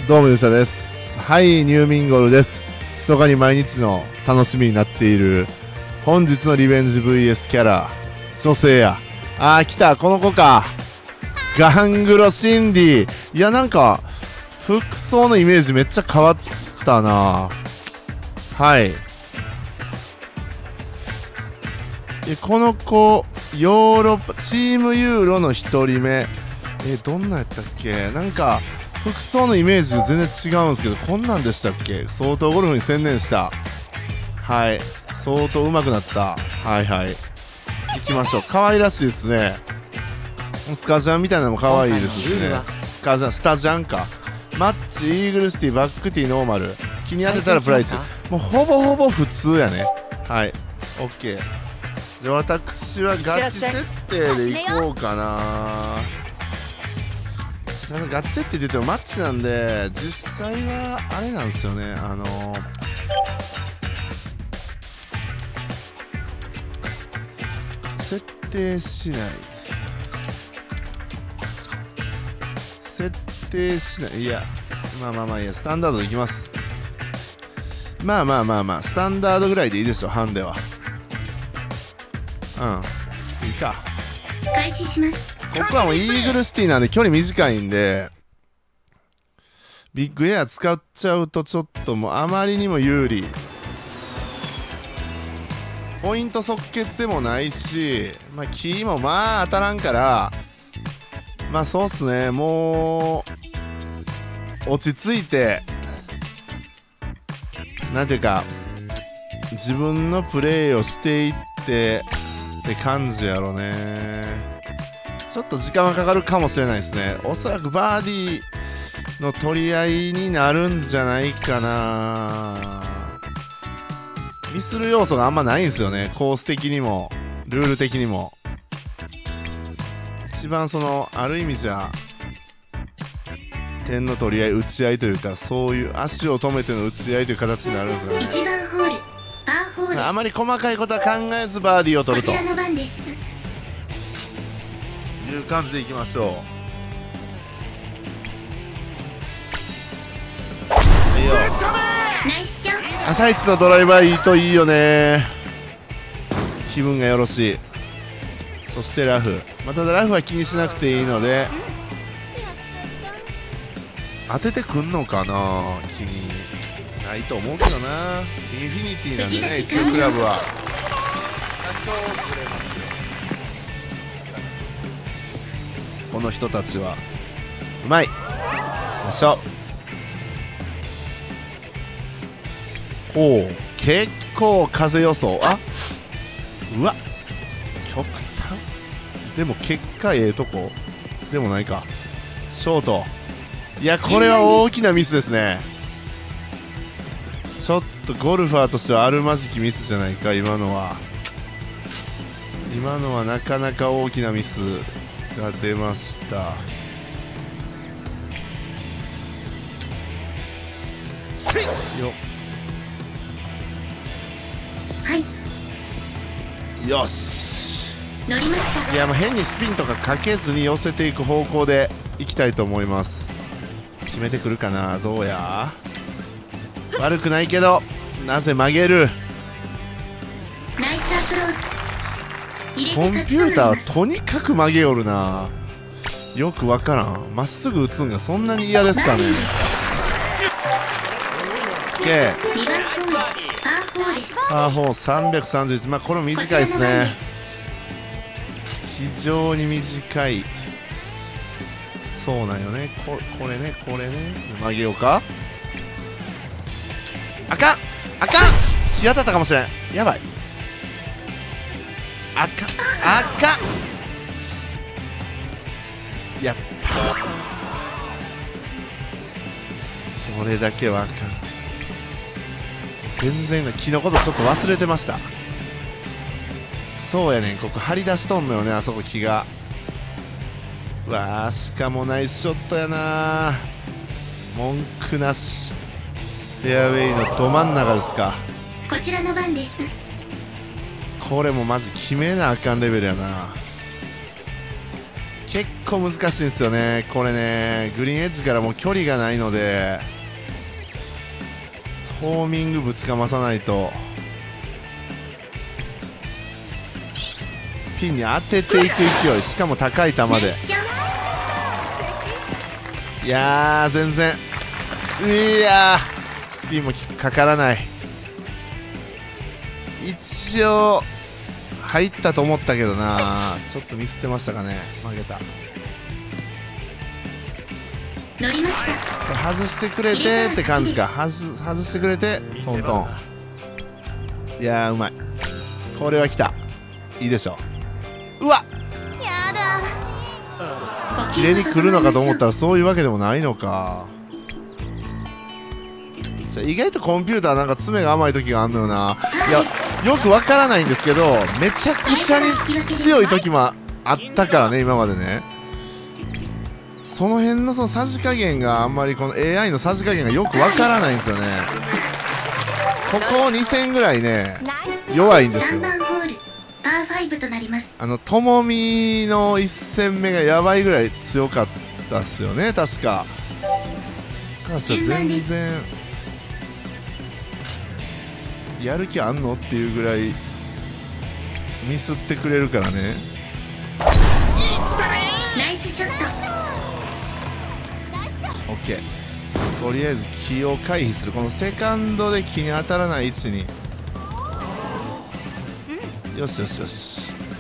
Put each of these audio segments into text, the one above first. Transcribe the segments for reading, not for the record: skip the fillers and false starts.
どうも、ゆうさです。はい、ニューミンゴルです。密かに毎日の楽しみになっている本日のリベンジ VS キャラ、女性や。来た、この子か。ガングロシンディ。いや、なんか、服装のイメージめっちゃ変わったな。はい。この子、ヨーロッパ、チームユーロの1人目。どんなやったっけ。なんか、服装のイメージ全然違うんですけど、こんなんでしたっけ。相当ゴルフに専念した。はい、相当上手くなった。はいはい、行きましょう。可愛らしいですね。スカジャンみたいなのも可愛いですしね。スタジャンか。マッチ、イーグルシティ、バックティ、ノーマル。気に当てたらプライチ。もうほぼほぼ普通やね。はい、 OK。 じゃあ私はガチ設定でいこうかな。ガチ設定って言ってもマッチなんで、実際はあれなんですよね。設定しない、設定しない。いや、まあまあまあいいや、スタンダードでいきます。まあまあまあまあ、スタンダードぐらいでいいでしょ、ハンデは。いいか。 開始します。 ここはもうイーグルシティなんで距離短いんで、ビッグエア使っちゃうとちょっともうあまりにも有利。ポイント即決でもないし、まあキーもまあ当たらんから、まあそうっすね。もう落ち着いて、なんていうか自分のプレーをしていってって感じやろね。ちょっと時間はかかるかもしれないですね。おそらくバーディーの取り合いになるんじゃないかな。ミスる要素があんまないんですよね。コース的にもルール的にも。一番そのある意味じゃ点の取り合い、打ち合いというか、そういう足を止めての打ち合いという形になるんですよね。 1番ホール、パーホール。 あまり細かいことは考えずバーディーを取るとこちらの番です。 いう感じでいきましょう。いいよ。 ナイスショット。 朝一のドライバーいいといいよね。気分がよろしい。そしてラフ、ただラフは気にしなくていいので、当ててくんのかな。気にないと思うけどな。インフィニティなんでね、一応クラブは多少くれますよ。この人たちはうまい。よいしょ。ほう、結構風予想。うわ、極端。でも結果ええとこでもないか。ショート。いや、これは大きなミスですね。ちょっとゴルファーとしてはあるまじきミスじゃないか。今のはなかなか大きなミスが出ました。よはい、 よし、 乗りました。 いや、もう変にスピンとかかけずに寄せていく方向でいきたいと思います。決めてくるかな。どうや。悪くないけど、なぜ曲げる。 ナイスアプローチ。 コンピューターはとにかく曲げよるな。よくわからん。まっすぐ打つんがそんなに嫌ですかね。 OK。 2番ホール、パー4です。 パー4、331。まあこれも短いですね。非常に短い。そうなんよね。これね、曲げようか。あかん、日当たったかもしれん。やばい。あかん、やった。それだけはあかん。全然木のことちょっと忘れてました。そうやねん、ここ張り出しとんのよね、あそこ木が。わあ、しかもナイスショットやな。文句なし。フェアウェイのど真ん中ですか。 こちらの番です。 これもマジ決めなあかんレベルやな。 結構難しいんですよねこれね。グリーンエッジからもう距離がないのでホーミングぶちかまさないとピンに当てていく勢い、しかも高い球で。いやー全然いやースピンもかからない。一応入ったと思ったけどな、ちょっとミスってましたかね。負けた。 乗りました。 外してくれてって感じか。外してくれてトントン。いやーうまい。これは来た。いいでしょう。うわっやだ。 綺麗に来るのかと思ったらそういうわけでもないのか。意外とコンピューターなんか爪が甘い時があんのよな。いやよくわからないんですけどめちゃくちゃに強い時もあったからね今までね。その辺のそのさじ加減があんまりこの AI のさじ加減がよくわからないんですよね。ここ2戦ぐらいね弱いんですよ。 3番ホールパー5となります。 ともみの1戦目がやばいぐらい強かったっすよね確か。関しては全然やる気あんのっていうぐらいミスってくれるからね。 ナイスショット。 オッケー。とりあえず木を回避する。このセカンドで木に当たらない位置に。よしよしよし。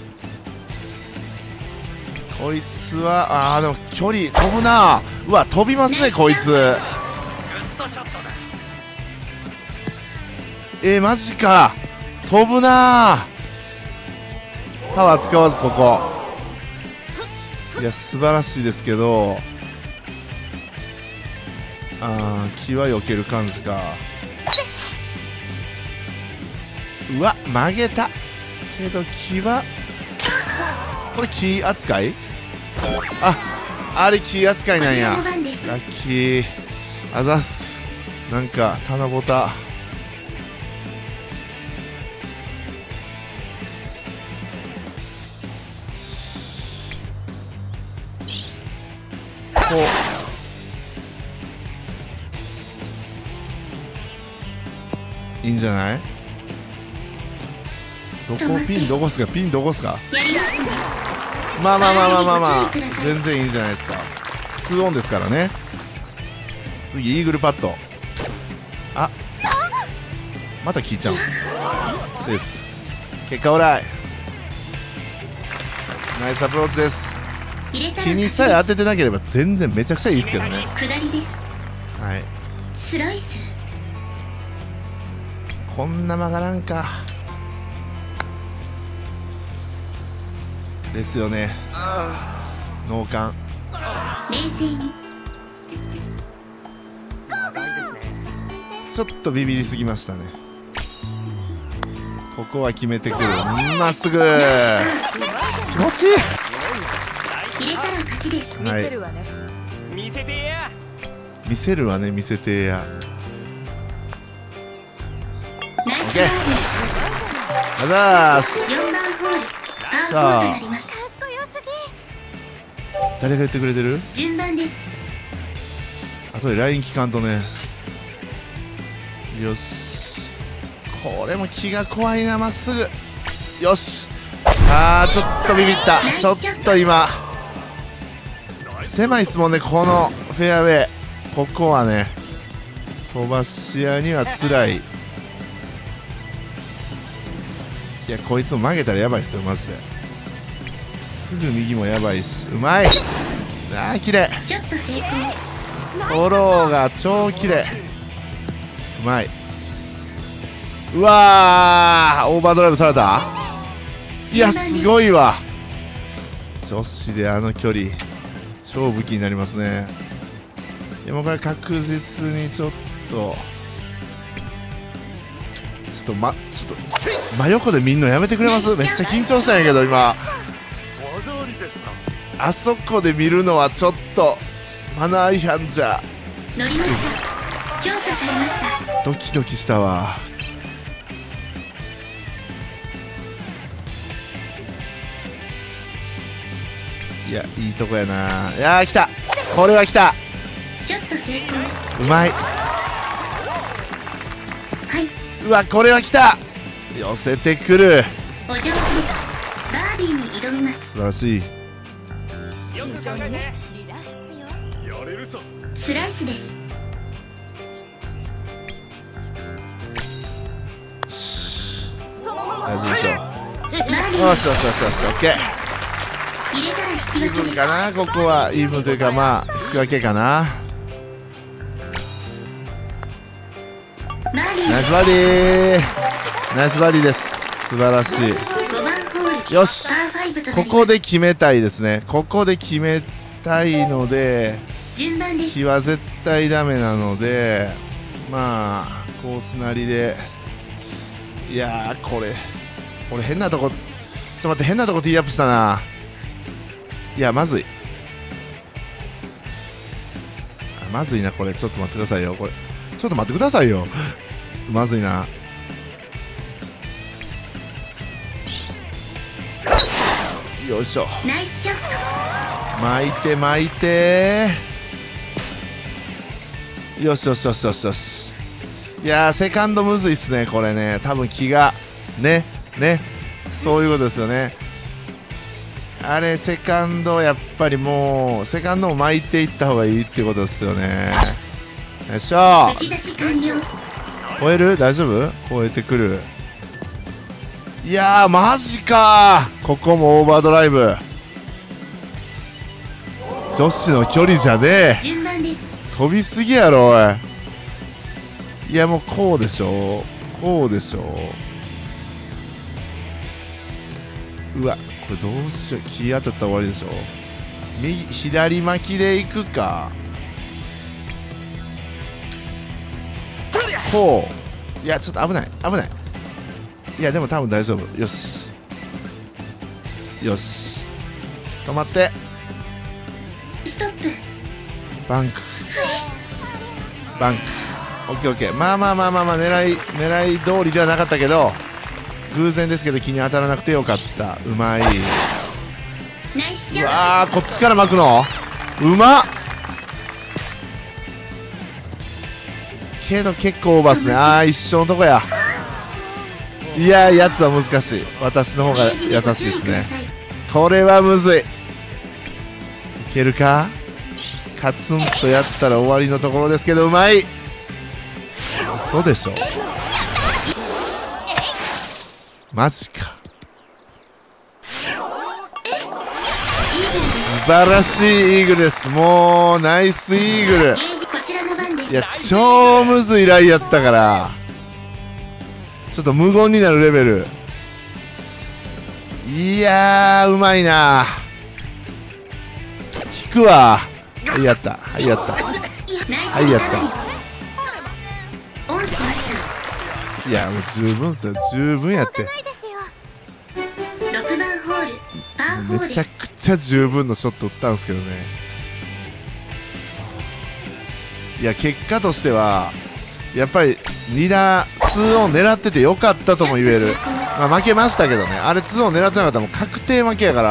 こいつはでも距離飛ぶな。うわ飛びますねこいつ。マジか飛ぶな。パワー使わずここ。いや素晴らしいですけど木は避ける感じか。うわ曲げたけど木はこれ木扱い。あれ木扱いなんや。ラッキーあざっす。なんか棚ぼたこういいんじゃない。どこピンどこっすか。ピンどこっすか。 やりましたね。 まあ全然いいんじゃないですか。2オンですからね。次イーグルパット。また聞いちゃう。セーフ。結果オーライ。ナイスアプローチです。気にさえ当ててなければ全然めちゃくちゃいいですけどね。 下りです。 はい。 スライス。 こんな曲がらんかですよね。脳幹冷静に。 ちょっとビビりすぎましたね。ここは決めてくる。まっすぐ気持ちいい。 入れたら勝ちです。 はい、見せてや。見せるわね見せてや。 ナイスあざーす。 4番ホールパー4となります。 誰が言ってくれてる。 順番です。 あとで LINE 聞かんとね。よしこれも気が怖いな。まっすぐよし。ちょっとビビった。ちょっと今狭いっすもんねこのフェアウェイ。ここはね飛ばし屋には辛い。いやこいつも曲げたらやばいっすよマジで。すぐ右もやばいし。うまい。綺麗。 ショット成功。 フォローが超綺麗。うまい。うわーオーバードライブされた。いやすごいわ。女子で距離超武器になりますね。いやもうこれ確実にちょっと真横で見んのやめてくれます。めっちゃ緊張したんやけど今。あそこで見るのはちょっとマナー違反じゃ。 乗りました。強化されました。 ドキドキしたわ。いいやいいとこやな。いやー来た、これは来た。 ショット成功。 うまい。 はい。 うわこれは来た。寄せてくる。 お上手です。バーディーに挑みます。 素晴らしい。 慎重にね。リラックスよ。やれるさ。 スライスです。 大丈夫でしょう。 バーディーよしよしよしよし、オッケー。 入れたら引きイーブン分けです。 かな、ここはイーブンというかまあ引き分けかな。 バーディー。 ナイスバーディー、ナイスバーディーです。素晴らしい。 5番ホール。 よし、 パー5となります。 ここで決めたいですね。ここで決めたいので、 順番です。 木は絶対ダメなので、まあコースなりで。いやーこれ変なとこ、ちょっと待って、変なとこティーアップしたな。いやまずい、まずいなこれ。ちょっと待ってくださいよ、これちょっと待ってくださいよちょっとまずいな。よいしょ、 ナイスショット。 巻いて巻いて、よしよしよしよしよし。いやーセカンドむずいっすねこれね。多分気がねそういうことですよね。あれセカンドやっぱりもうセカンドも巻いていった方がいいってことですよね。よいしょ。 打ち出し完了。 超える？大丈夫？超えてくる。いやーマジかー。ここもオーバードライブ。女子の距離じゃねえ。 順番です。 飛びすぎやろおい。いやもうこうでしょ、こうでしょ。うわこれどうしよう、気当たったら終わりでしょ。左巻きでいくか、こう。いやちょっと危ない危ない。いやでも多分大丈夫。よしよし、止まって、 ストップ。 バンクバンク。オッケーオッケー。まあまあまあまあまあ、狙い通りではなかったけど、偶然ですけど気に当たらなくてよかった。うまい。 ナイスシうョッわーこっちから巻くのうまっ。けど結構オーバーっすね。あー一緒のとこや。いやーやつは難しい。私の方が優しいですね。これはむずい。いけるか。カツンとやったら終わりのところですけど、うまい。嘘でしょ、マジか。素晴らしいイーグルです。もうナイスイーグル。 ゲージこちらの番です。 いや超むずいライやったからちょっと無言になるレベル。いやーうまいな。引くわ。はいやったはいやったはいやった。 オンしました。 いやもう十分っすよ、十分やって。 6番ホールパー4 めちゃです。 くちゃ十分のショット打ったんですけどね。いや結果としてはやっぱりリーダー2オン狙っててよかったとも言える。まあ負けましたけどね、あれ2オン狙ってなかったらもう確定負けやから。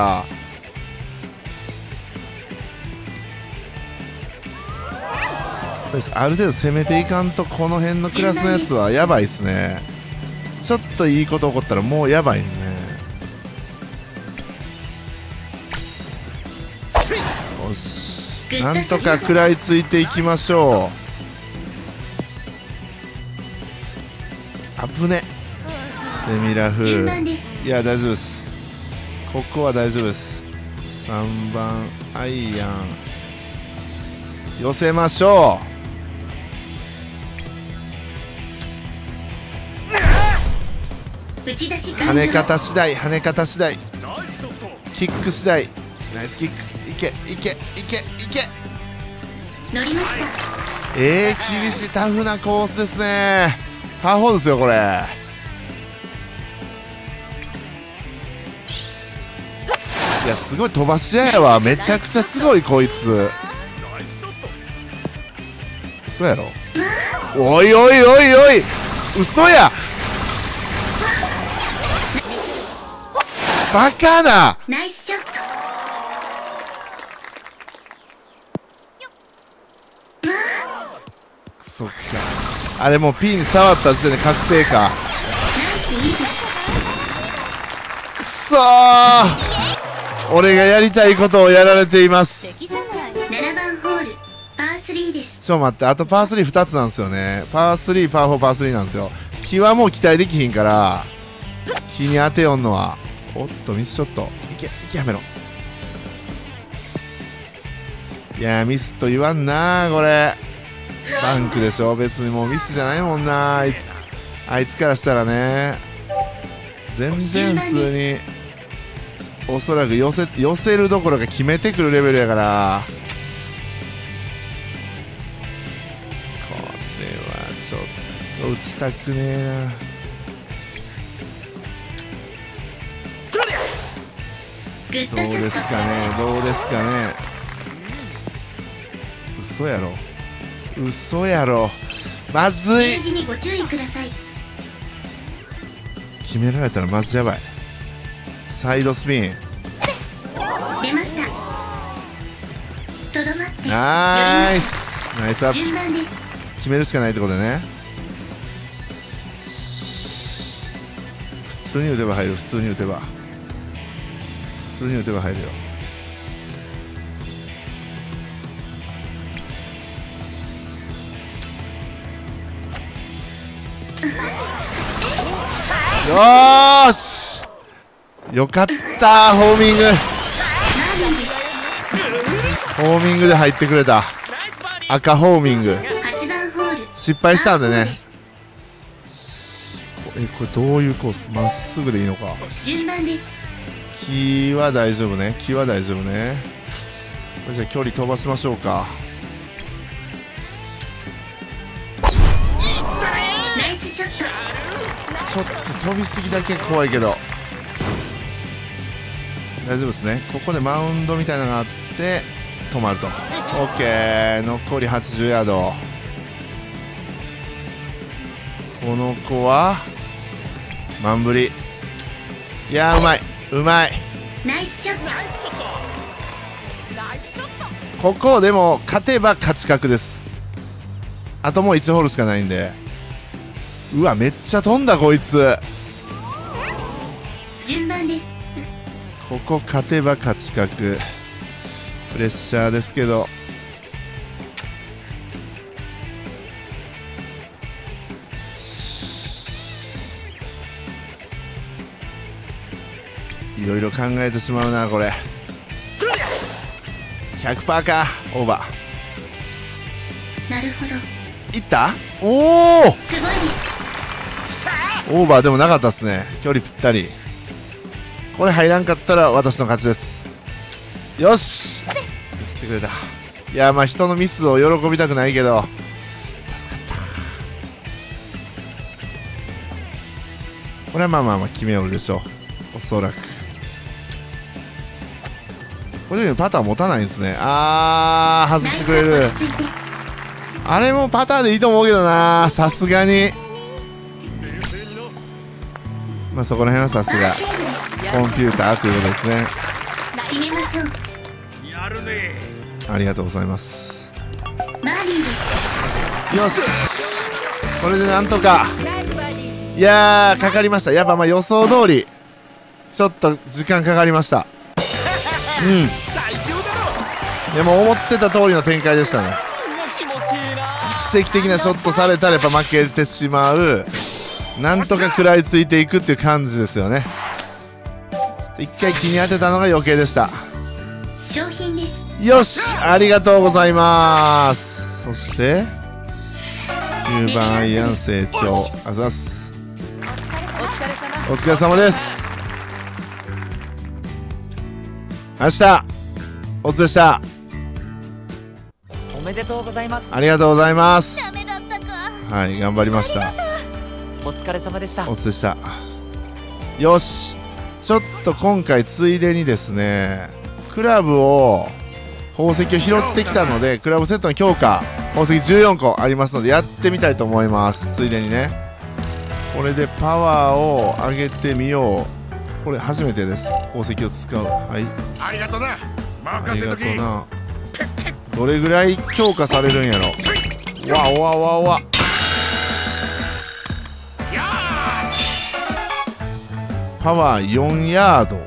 ある程度攻めていかんとこの辺のクラスのやつはやばいっすね。ちょっといいこと起こったらもうやばいね。よし、なんとか食らいついていきましょう。危ね、セミラフ。 順番です。 いや大丈夫です、ここは大丈夫です。3番アイアン寄せましょう。 打ち出し跳ね方次第、跳ね方次第、キック次第。ナイスキック。いけいけいけいけ。 乗りました。 厳しいタフなコースですね。パー4ですよこれ。いやすごい飛ばし屋やわ。めちゃくちゃすごいこいつ。嘘やろ。おいおいおいおい、嘘や。バカな。 ナイスショット。 そっか、あれもうピンに触った時点で確定か。くそー、俺がやりたいことをやられています。 敵じゃない。 7番ホールパー3です。 ちょっと待って、あとパー32つなんですよね。パー3、パー4、パー3なんですよ。木はもう期待できひんから、木に当てよんのは。おっと、ミスショット。いけやめろ。いやー、ミスと言わんなー、これ。バンクでしょ、別にもうミスじゃないもんなー、あいつからしたらね。全然普通に、おそらく寄せるどころか決めてくるレベルやから。これはちょっと打ちたくねえな。 グッどうドショット。 ですかね、どうですかね。嘘やろ、嘘やろ、まずい。 ゲージにご注意ください。 決められたらマジやばい。サイドスピン、 出ました。とどまってナイス、ナイスアップ。 順番です。 決めるしかないってことでね。普通に打てば入る、普通に打てば入るよ。よーし、よかったー、ホーミングで入ってくれた。赤ホーミング 8番ホール失敗したんでね。 パー4です。 これどういうコース、まっすぐでいいのか。 順番です。 木は大丈夫ね、木は大丈夫ね。じゃあ距離飛ばしましょうか。 ナイスショット。 ちょっと飛びすぎだけ怖いけど大丈夫ですね。ここでマウンドみたいなのがあって止まると。 OK、 残り80ヤード。この子は満振り。いやー、うまい。 ナイスショット。 ここでも勝てば勝ち確です。あともう1ホールしかないんで。うわ、めっちゃ飛んだこいつ。 順番です。 ここ勝てば勝ち確。プレッシャーですけど。いろいろ考えてしまうな、これ。100% か、オーバー。 なるほど。 いった？おお、 すごいです。 オーバーでもなかったですね。距離ぴったり。これ入らんかったら私の勝ちです。よし、ミスってくれた。いや、まあ人のミスを喜びたくないけど助かった。これはまあ決めよるでしょう、おそらく。これでパターン持たないんですね。外してくれる。 落ち着いて。 あれもパターンでいいと思うけどな、さすがに。まあそこら辺はさすがパーセーブです。 コンピューターということですね。 決めましょう。 ありがとうございます。 バーディーです。 よし、これでなんとか。いやー、かかりました。やっぱまあ予想通りちょっと時間かかりました。でも思ってた通りの展開でしたね。奇跡的なショットされたらやっぱ負けてしまう。なんとか食らいついていくっていう感じですよね。ちょっと一回気に当てたのが余計でした。 商品です。 よし、ありがとうございます。そして9番アイアン成長、あざっす。お疲れ様です。明日お疲れでした。 おめでとうございます。 ありがとうございます。 ダメだったか。 はい、頑張りました。 お疲れ様でした。 お疲れでした。よし、ちょっと今回ついでにですね、クラブを宝石を拾ってきたので、クラブセットの強化宝石14個ありますのでやってみたいと思います。ついでにね、これでパワーを上げてみよう。これ初めてです、宝石を使う。はい、 ありがとな。 ありがとうな。どれぐらい強化されるんやろ。 わわわわ。パワー4ヤード、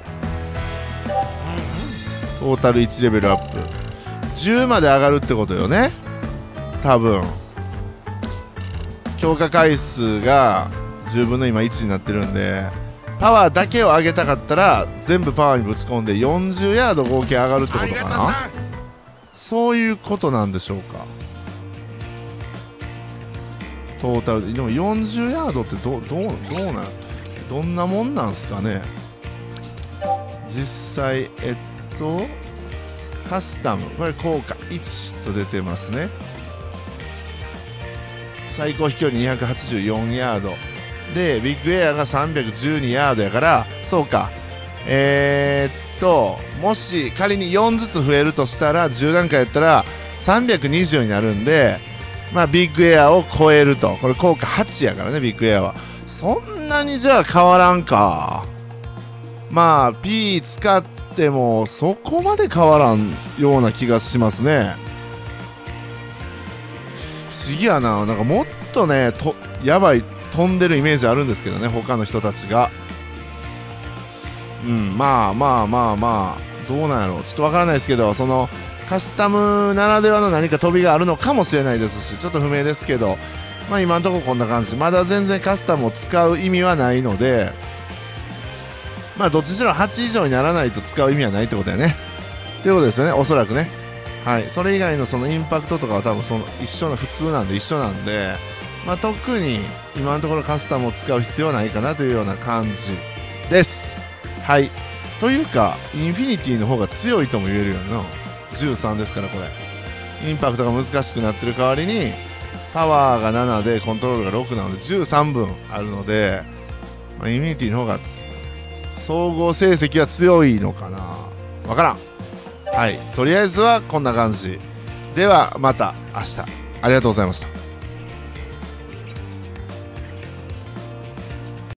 トータル1レベルアップ、10まで上がるってことよね多分。強化回数が10分の今1になってるんで、パワーだけを上げたかったら全部パワーにぶち込んで40ヤード合計上がるってことかな。そういうことなんでしょうか。トータルでも40ヤードってどんなもんなんすかね実際。カスタム、これ効果1と出てますね。最高飛距離284ヤードで、ビッグエアが312ヤードやから、そうか、もし仮に4ずつ増えるとしたら10段階やったら320になるんで、まあビッグエアを超えると。これ効果8やからね、ビッグエアは。そんなにじゃあ変わらんか。まあ P 使ってもそこまで変わらんような気がしますね。不思議やな。なんかもっとねやばい飛んでるイメージあるんですけどね、他の人たちが。まあどうなんやろう、ちょっとわからないですけど、そのカスタムならではの何か飛びがあるのかもしれないですし、ちょっと不明ですけど、まあ今のところこんな感じ。まだ全然カスタムを使う意味はないので、まあどっちにしろ8以上にならないと使う意味はないってことだよね。ということですよね、おそらくね。はい、それ以外のそのインパクトとかは多分その一緒の普通なんで一緒なんで、まあ特に今のところカスタムを使う必要はないかなというような感じです。はい、というかインフィニティの方が強いとも言えるよな。13ですからこれ。インパクトが難しくなってる代わりにパワーが7でコントロールが6なので13分あるので、まあ、インフィニティの方が総合成績は強いのかな、わからん。はい、とりあえずはこんな感じでは、また明日ありがとうございました。